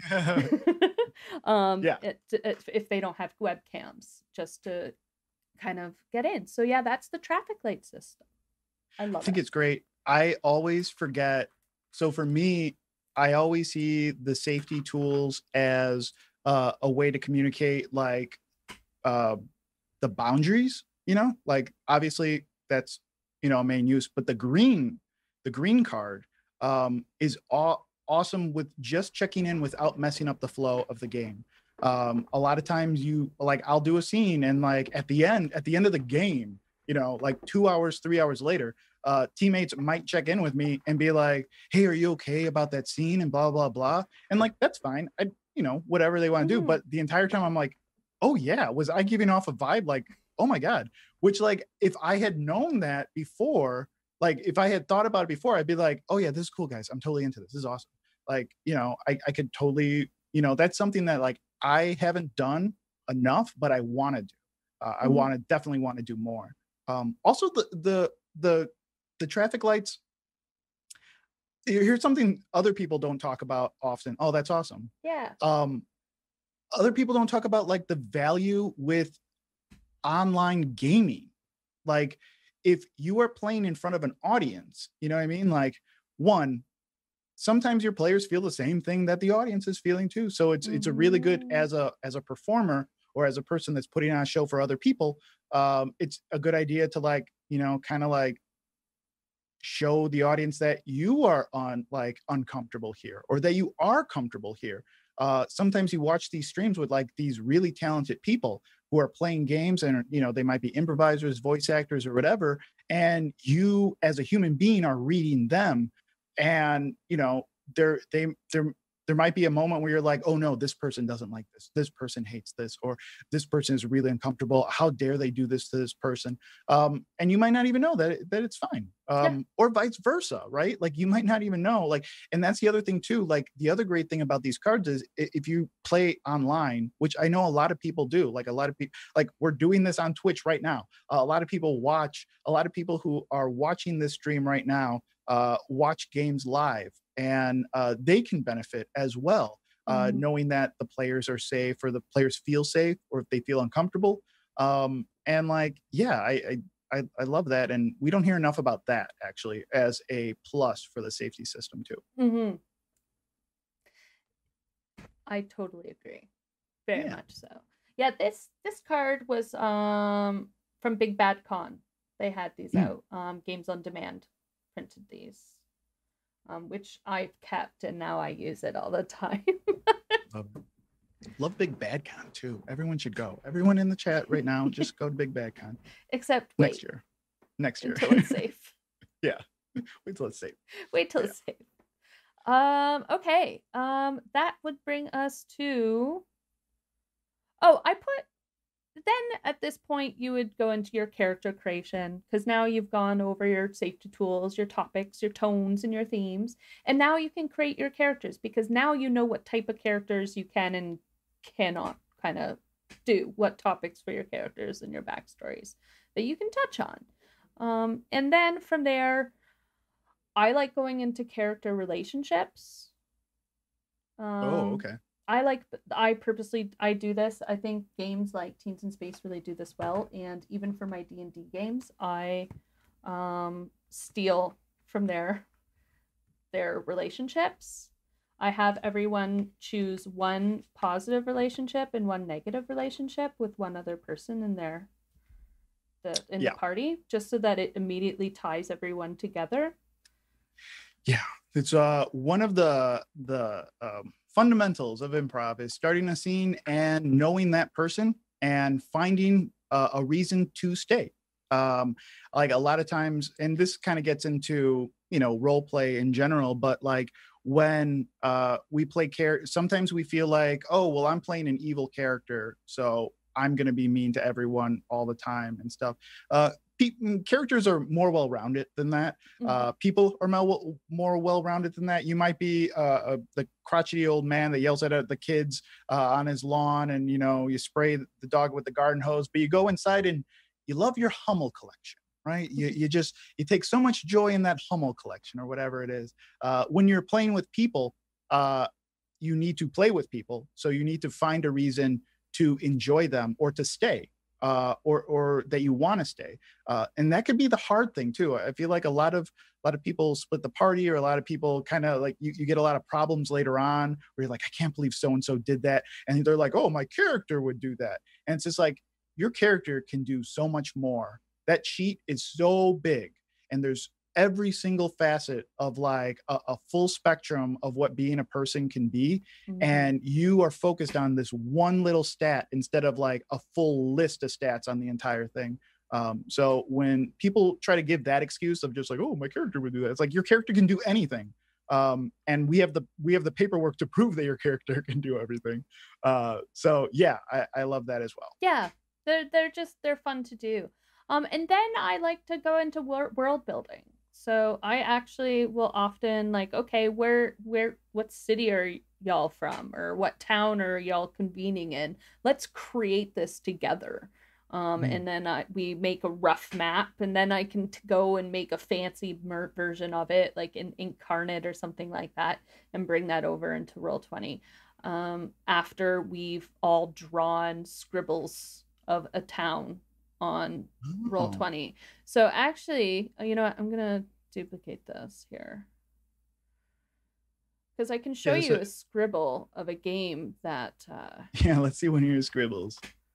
Speaker 1: Yeah.
Speaker 2: If they don't have webcams, just to kind of get in. So yeah, that's the traffic light system. I love it.
Speaker 1: I think it's great. I always forget. So for me, I always see the safety tools as a way to communicate like the boundaries, you know, like obviously that's, you know, a main use, but the green card is awesome with just checking in without messing up the flow of the game. A lot of times I'll do a scene and like at the end of the game, you know, like 2 hours, 3 hours later, teammates might check in with me and be like, hey, are you okay about that scene? And blah, blah, blah. And like, that's fine. You know, whatever they want to do. But the entire time I'm like, oh yeah, was I giving off a vibe like, oh my God, which like, if I had known that before, like if I had thought about it before, I'd be like, oh yeah, this is cool, guys. I'm totally into this. This is awesome. Like, you know, I could totally, you know, that's something that like I haven't done enough, but I want to do. I definitely want to do more. Also the traffic lights. Here's something other people don't talk about often. Oh, that's awesome.
Speaker 2: Yeah.
Speaker 1: Other people don't talk about like the value with online gaming. Like if you are playing in front of an audience, you know what I mean? Like sometimes your players feel the same thing that the audience is feeling too. So it's a really good as a performer or as a person that's putting on a show for other people, it's a good idea to like, kind of like show the audience that you are uncomfortable here, or that you are comfortable here. Sometimes you watch these streams with like these really talented people who are playing games, and they might be improvisers, voice actors, or whatever, and you as a human being are reading them, and there might be a moment where you're like, oh no, this person doesn't like this person hates this, or this person is really uncomfortable, how dare they do this to this person. And you might not even know that it's fine.
Speaker 2: Yeah.
Speaker 1: Or vice versa, right? Like you might not even know, like, and that's the other thing too. Like the other great thing about these cards is if you play online, which I know a lot of people do, like a lot of people, like we're doing this on Twitch right now. A lot of people who are watching this stream right now watch games live, and they can benefit as well, knowing that the players are safe, or the players feel safe, or if they feel uncomfortable. And like, yeah, I love that, and we don't hear enough about that actually as a plus for the safety system too.
Speaker 2: Mm-hmm. I totally agree, very much so. Yeah, this card was from Big Bad Con. They had these out. Games on Demand printed these, which I've kept, and now I use it all the time.
Speaker 1: Love Big Bad Con too. Everyone should go. Everyone in the chat right now, just go to Big Bad Con.
Speaker 2: Except
Speaker 1: next year
Speaker 2: until it's safe.
Speaker 1: Yeah, wait till it's safe.
Speaker 2: It's safe. Okay. That would bring us to. Oh, then at this point you would go into your character creation, because now you've gone over your safety tools, your topics, your tones, and your themes, and now you can create your characters, because now you know what type of characters you can and cannot kind of do, what topics for your characters and your backstories that you can touch on. And then from there, I like going into character relationships.
Speaker 1: Okay.
Speaker 2: I purposely do this. I think games like Teens in Space really do this well, and even for my D&D games, I steal from their relationships. I have everyone choose one positive relationship and one negative relationship with one other person in the party, just so that it immediately ties everyone together.
Speaker 1: Yeah, it's one of the fundamentals of improv is starting a scene and knowing that person and finding a reason to stay. Like a lot of times, and this kind of gets into role play in general, but like when we play sometimes we feel like, oh well, I'm playing an evil character, so I'm going to be mean to everyone all the time and stuff. Characters are more well-rounded than that. People are more well-rounded than that. You might be the crotchety old man that yells at the kids on his lawn, and you spray the dog with the garden hose, but you go inside and you love your Hummel collection, right? You take so much joy in that Hummel collection, or whatever it is. When you're playing with people, you need to play with people, so you need to find a reason to enjoy them or to stay. Or that you want to stay, and that could be the hard thing too. I feel like a lot of people split the party, or a lot of people kind of like you get a lot of problems later on where you're like, I can't believe so and so did that, and they're like, oh, my character would do that, and it's just like your character can do so much more. That sheet is so big, and there's every single facet of like a full spectrum of what being a person can be. And you are focused on this one little stat instead of like a full list of stats on the entire thing. So when people try to give that excuse of just like, oh, my character would do that, it's like your character can do anything. And we have the paperwork to prove that your character can do everything. So yeah, I love that as well.
Speaker 2: Yeah, they're fun to do. And then I like to go into world building. So I actually will often like, okay, what city are y'all from, or what town are y'all convening in? Let's create this together. And then we make a rough map, and then I can go and make a fancy version of it, like in Incarnate or something like that, and bring that over into Roll20. After we've all drawn scribbles of a town on Roll20. So actually, you know what? I'm gonna duplicate this here, because I can show you a scribble of a game that
Speaker 1: yeah, let's see one of your scribbles.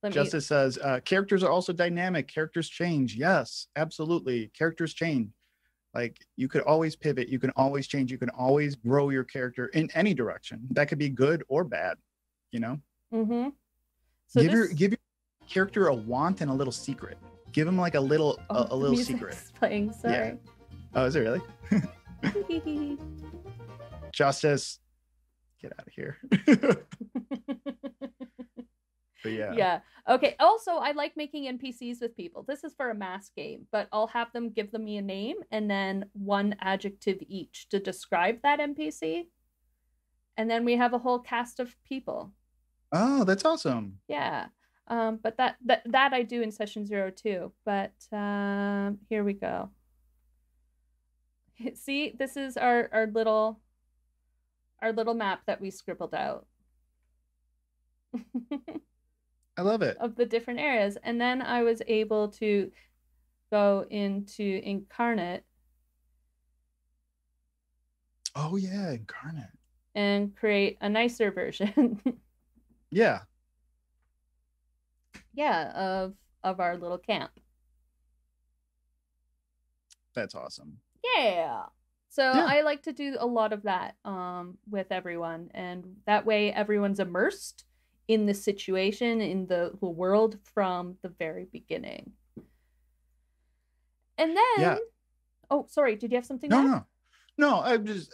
Speaker 1: Justice says, characters are also dynamic. Characters change. Yes, absolutely. Characters change. Like, you could always pivot. You can always change. You can always grow your character in any direction. That could be good or bad, you know?
Speaker 2: Mm-hmm. So
Speaker 1: give your character a want and a little secret. Give him like a little secret.
Speaker 2: Playing, sorry.
Speaker 1: Yeah. Oh, is it really? Justice, get out of here. But
Speaker 2: yeah. Okay. Also, I like making NPCs with people. This is for a mass game, but I'll have them give me a name and then one adjective each to describe that NPC. And then we have a whole cast of people.
Speaker 1: Oh, that's awesome.
Speaker 2: Yeah. But that I do in session 0 too. But here we go. See, this is our little map that we scribbled out.
Speaker 1: I love it.
Speaker 2: Of the different areas. And then I was able to go into Incarnate.
Speaker 1: Oh yeah, Incarnate.
Speaker 2: And create a nicer version.
Speaker 1: Yeah.
Speaker 2: Yeah, of our little camp.
Speaker 1: That's awesome.
Speaker 2: Yeah. So yeah. I like to do a lot of that with everyone, and that way everyone's immersed in the situation, in the world from the very beginning. And then, yeah. Oh, sorry, did you have something?
Speaker 1: No, I'm just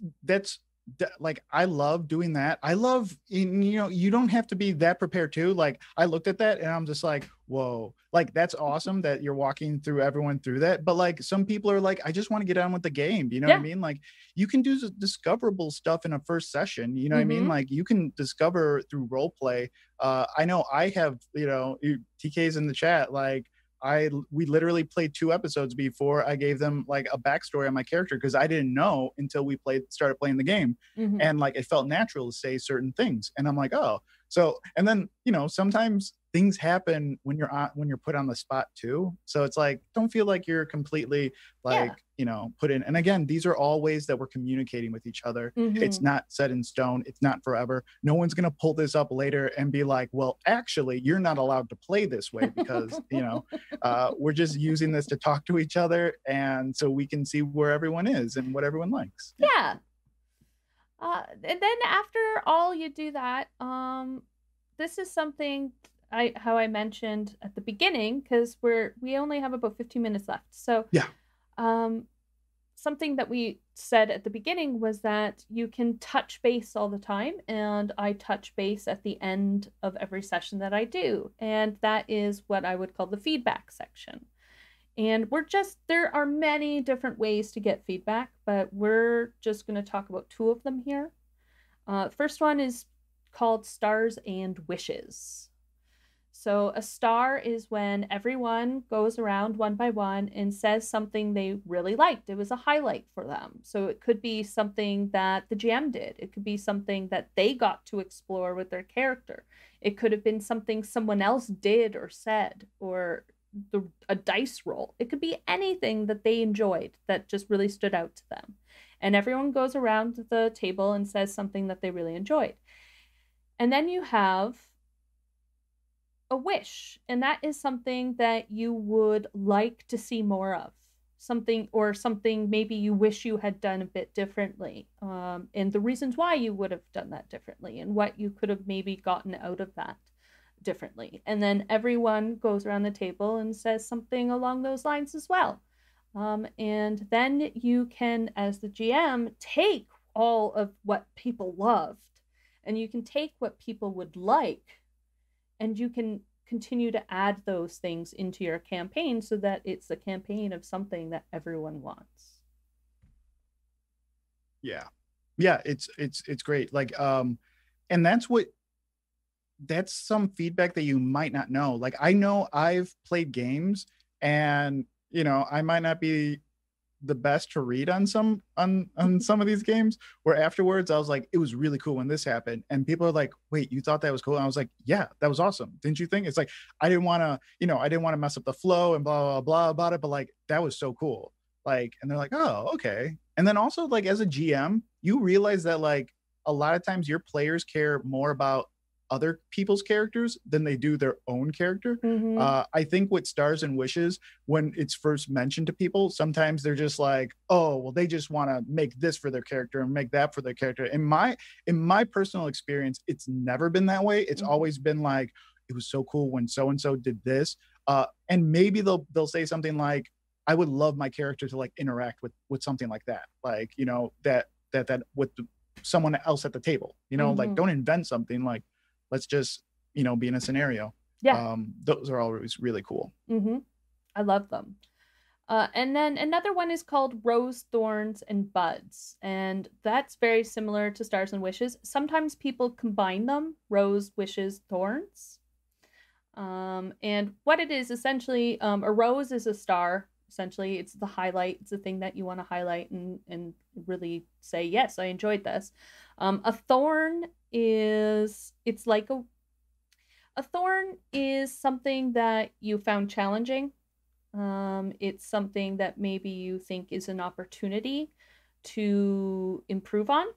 Speaker 1: like, I love doing that. I love, you don't have to be that prepared too. Like, I looked at that and I'm just like, whoa, like, that's awesome that you're walking through everyone through that. But like, some people are like, I just want to get on with the game. You know what I mean? Like, you can do discoverable stuff in a first session. You know what I mean? Like, you can discover through role play. I know I have, TK's in the chat, like, we literally played 2 episodes before I gave them like a backstory on my character, because I didn't know until we started playing the game. And like, it felt natural to say certain things, and I'm like, oh, so, and then sometimes things happen when you're put on the spot too. So it's like, don't feel like you're completely like put in. And again, these are all ways that we're communicating with each other. It's not set in stone. It's not forever. No one's gonna pull this up later and be like, well, actually, you're not allowed to play this way because we're just using this to talk to each other, and so we can see where everyone is and what everyone likes.
Speaker 2: Yeah. And then after all you do that, this is something how I mentioned at the beginning, because we only have about 15 minutes left. So
Speaker 1: yeah.
Speaker 2: Something that we said at the beginning was that you can touch base all the time, and I touch base at the end of every session that I do, and that is what I would call the feedback section. And there are many different ways to get feedback, but we're just going to talk about 2 of them here. First one is called stars and wishes. So a star is when everyone goes around one by one and says something they really liked. It was a highlight for them. So it could be something that the GM did. It could be something that they got to explore with their character. It could have been something someone else did or said, or a dice roll. It could be anything that they enjoyed that just really stood out to them. And everyone goes around the table and says something that they really enjoyed. And then you have a wish, and that is something that you would like to see more of, something maybe you wish you had done a bit differently, and the reasons why you would have done that differently, and what you could have maybe gotten out of that differently. And then everyone goes around the table and says something along those lines as well. And then you can, as the GM, take all of what people loved, and you can take what people would like, and you can continue to add those things into your campaign so that it's a campaign of something that everyone wants.
Speaker 1: Yeah, it's great. Like, and that's some feedback that you might not know. Like, I know I've played games, and I might not be the best to read on some of these games, where afterwards I was like, it was really cool when this happened, and people are like, wait, you thought that was cool? And I was like, yeah, that was awesome, didn't you think? It's like, I didn't want to mess up the flow and blah blah blah about it, but like, that was so cool. Like, and they're like, oh, okay. And then also, like, as a GM, you realize that like a lot of times your players care more about other people's characters than they do their own character. I think with Stars and Wishes, when it's first mentioned to people, sometimes they're just like, oh, well, they just want to make this for their character and make that for their character. In my personal experience, it's never been that way. It's always been like, it was so cool when so and so did this. And maybe they'll say something like, I would love my character to like interact with something like that, like, you know, that with someone else at the table, you know, like don't invent something, like let's just, you know, be in a scenario. Those are always really cool.
Speaker 2: I love them. And then another one is called Rose, Thorns, and Buds. And that's very similar to Stars and Wishes. Sometimes people combine them, rose, wishes, thorns. And what it is essentially, a rose is a star. Essentially, it's the highlight. It's the thing that you want to highlight and really say, yes, I enjoyed this. A thorn is, it's like a thorn is something that you found challenging. It's something that maybe you think is an opportunity to improve on.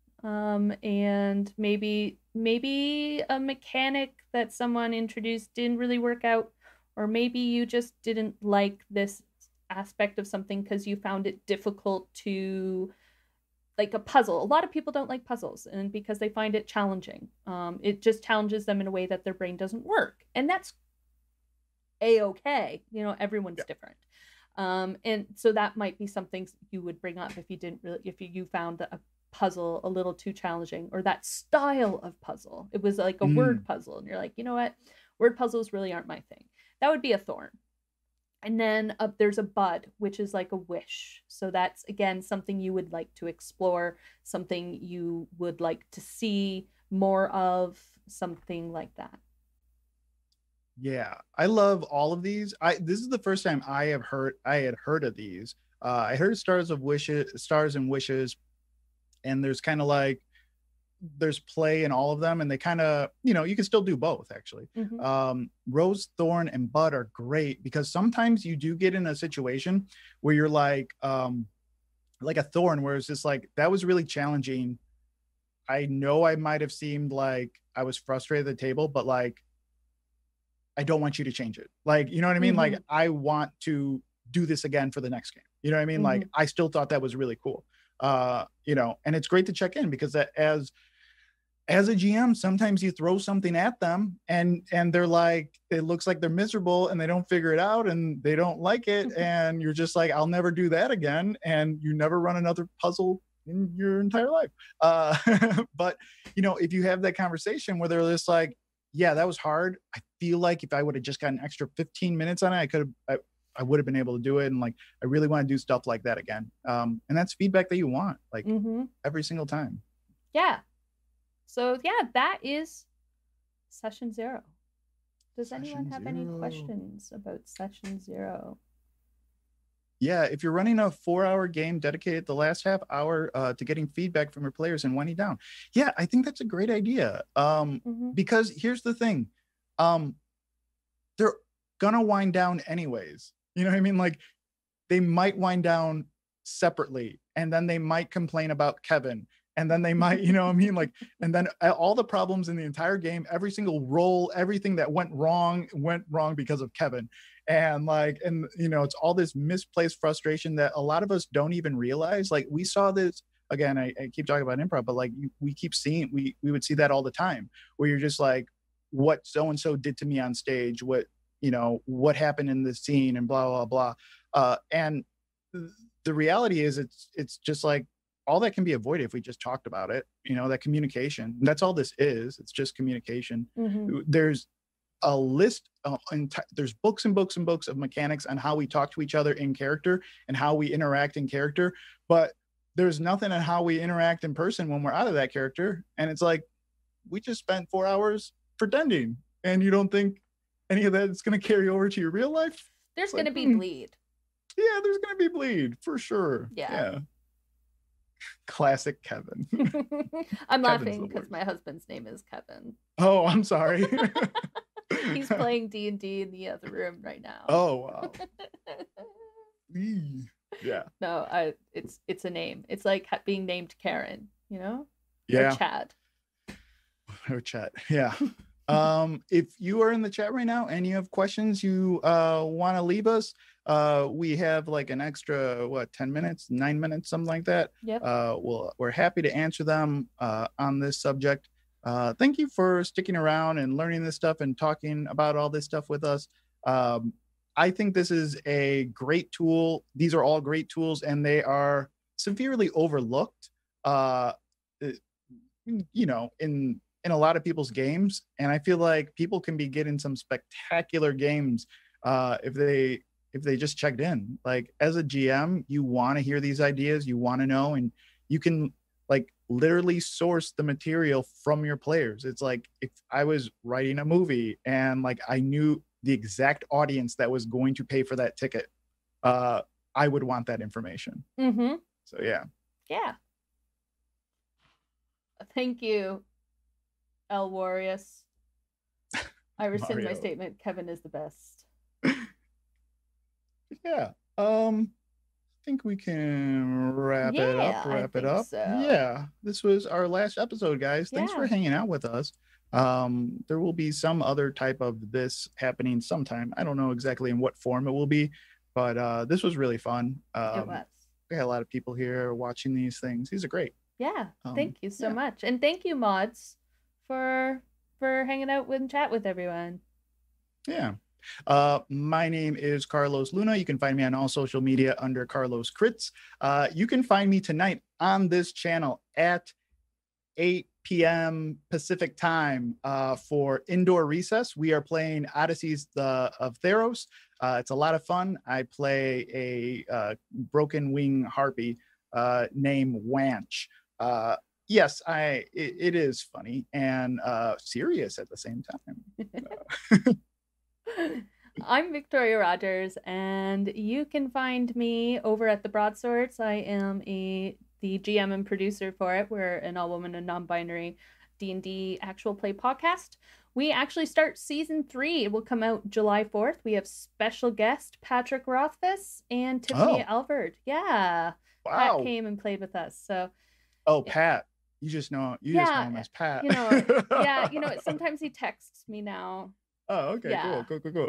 Speaker 2: And maybe a mechanic that someone introduced didn't really work out, or maybe you just didn't like this aspect of something because you found it difficult to, like a puzzle. A lot of people don't like puzzles, and because they find it challenging. It just challenges them in a way that their brain doesn't work, and that's a-okay. You know, everyone's different. And so that might be something you would bring up if you found a puzzle a little too challenging, or that style of puzzle. It was like a word puzzle, and you're like, you know what, word puzzles really aren't my thing. That would be a thorn. And then there's a bud, which is like a wish. So that's, again, something you would like to explore, something you would like to see more of, something like that.
Speaker 1: Yeah, I love all of these. This is the first time I had heard of these. I heard Stars and Wishes, and there's kind of like, there's play in all of them, and they kind of, you know, you can still do both actually. Rose, Thorn, and Bud are great because sometimes you do get in a situation where you're like a thorn, where it's just like, that was really challenging. I know I might have seemed like I was frustrated at the table, but like, I don't want you to change it. Like, you know what I mean? Like, I want to do this again for the next game. You know what I mean? Like, I still thought that was really cool. You know, and it's great to check in, because as a GM, sometimes you throw something at them and they're like, it looks like they're miserable and they don't figure it out and they don't like it. And you're just like, I'll never do that again. And you never run another puzzle in your entire life. But, you know, if you have that conversation where they're just like, yeah, that was hard. I feel like if I would have just got an extra 15 minutes on it, I would have been able to do it. And like, I really want to do stuff like that again. And that's feedback that you want, like every single time.
Speaker 2: Yeah. So yeah, that is session 0. Does anyone have any questions about session 0?
Speaker 1: Yeah, if you're running a 4-hour game, dedicate the last half hour to getting feedback from your players and winding down. Yeah, I think that's a great idea. Because here's the thing, they're gonna wind down anyways. You know what I mean? Like, they might wind down separately, and then they might complain about Kevin, and then they might, you know what I mean? Like, and then all the problems in the entire game, every single roll, everything that went wrong because of Kevin. And like, and you know, it's all this misplaced frustration that a lot of us don't even realize. Like, we saw this again, I keep talking about improv, but like, we keep seeing, we would see that all the time, where you're just like, what so-and-so did to me on stage, what, you know, what happened in the scene, and blah, blah, blah. And the reality is, it's just like, all that can be avoided if we just talked about it, you know, that communication. That's all this is. It's just communication. There's a list, there's books and books and books of mechanics on how we talk to each other in character and how we interact in character, but there's nothing on how we interact in person when we're out of that character. And it's like, we just spent 4 hours pretending, and you don't think any of that is going to carry over to your real life?
Speaker 2: There's going to be bleed.
Speaker 1: Yeah, there's going to be bleed for sure. Yeah. Classic Kevin.
Speaker 2: I'm laughing because my husband's name is Kevin.
Speaker 1: Oh, I'm sorry.
Speaker 2: He's playing D&D in the other room right now.
Speaker 1: Oh, wow. Yeah.
Speaker 2: No, it's a name. It's like being named Karen, you know?
Speaker 1: Yeah.
Speaker 2: Or Chad.
Speaker 1: Our chat. Yeah. If you are in the chat right now and you have questions you want to leave us, we have like an extra 10 minutes, 9 minutes, something like that.
Speaker 2: Yep.
Speaker 1: We're happy to answer them on this subject. Thank you for sticking around and learning this stuff and talking about all this stuff with us. I think this is a great tool. These are all great tools, and they are severely overlooked. In a lot of people's games, and I feel like people can be getting some spectacular games if they just checked in. Like, as a GM, you want to hear these ideas, you want to know, and you can like literally source the material from your players. It's like if I was writing a movie and like I knew the exact audience that was going to pay for that ticket, I would want that information. So yeah.
Speaker 2: Thank you, El Warriors. I rescind my statement. Kevin is the best.
Speaker 1: Yeah. I think we can wrap it up. So. Yeah. This was our last episode, guys. Thanks for hanging out with us. There will be some other type of this happening sometime. I don't know exactly in what form it will be, but this was really fun.
Speaker 2: It was.
Speaker 1: We had a lot of people here watching these things. These are great.
Speaker 2: Yeah. Thank you so much. And thank you, mods, for hanging out and chat with everyone.
Speaker 1: Yeah. My name is Carlos Luna. You can find me on all social media under Carlos Crits. You can find me tonight on this channel at 8 p.m. Pacific time for Indoor Recess. We are playing Odysseys of Theros. It's a lot of fun. I play a broken wing harpy named Wanch. Yes, it is funny and serious at the same time.
Speaker 2: I'm Victoria Rogers, and you can find me over at the Broadswords. I am the GM and producer for it. We're an all-woman and non-binary D&D actual play podcast. We actually start season 3. It will come out July 4th. We have special guest Patrick Rothfuss and Tiffany Alvord. Yeah.
Speaker 1: Wow.
Speaker 2: Pat came and played with us. So.
Speaker 1: Pat. You just know him as Pat.
Speaker 2: Sometimes he texts me now.
Speaker 1: Oh, okay.
Speaker 2: Yeah.
Speaker 1: Cool.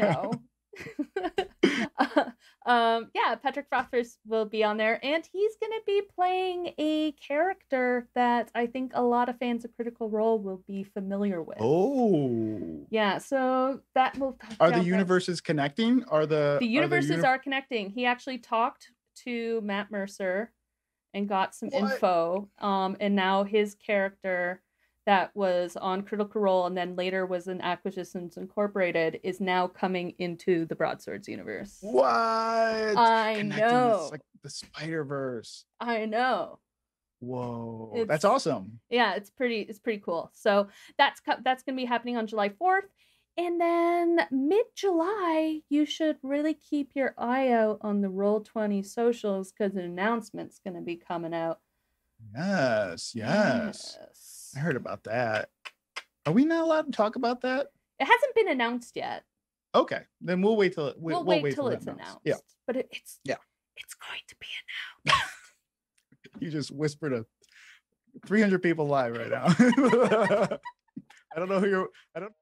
Speaker 2: Patrick Rothfuss will be on there, and he's going to be playing a character that I think a lot of fans of Critical Role will be familiar with.
Speaker 1: Oh.
Speaker 2: Yeah, so that will...
Speaker 1: Are the universes connecting? The
Speaker 2: universes are connecting. He actually talked to Matt Mercer and got some info, and now his character that was on Critical Role and then later was in Acquisitions Incorporated is now coming into the Broadswords universe.
Speaker 1: What?
Speaker 2: I know.
Speaker 1: It's like the Spider-Verse.
Speaker 2: I know.
Speaker 1: Whoa, that's awesome.
Speaker 2: Yeah, it's pretty cool. So that's gonna be happening on July 4th. And then mid-July, you should really keep your eye out on the Roll20 socials because an announcement's going to be coming out.
Speaker 1: Yes. I heard about that. Are we not allowed to talk about that?
Speaker 2: It hasn't been announced yet.
Speaker 1: Okay, then we'll wait till
Speaker 2: we'll wait till it's announced. Yeah, but it's going to be announced.
Speaker 1: You just whispered to 300 people live right now. I don't know who you're. I don't.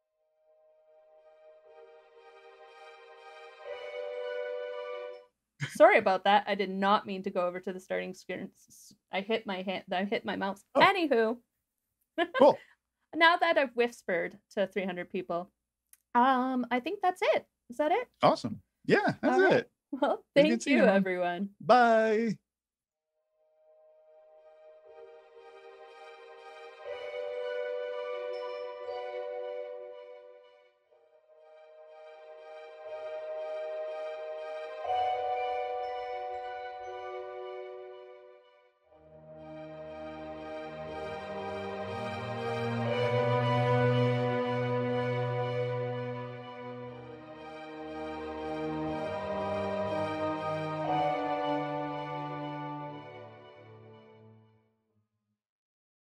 Speaker 2: Sorry about that. I did not mean to go over to the starting screen. I hit my mouse. Oh. Anywho.
Speaker 1: Cool.
Speaker 2: Now that I've whispered to 300 people, I think that's it. Is that it?
Speaker 1: Awesome. Yeah, that's it.
Speaker 2: Well, thank you, everyone.
Speaker 1: Bye.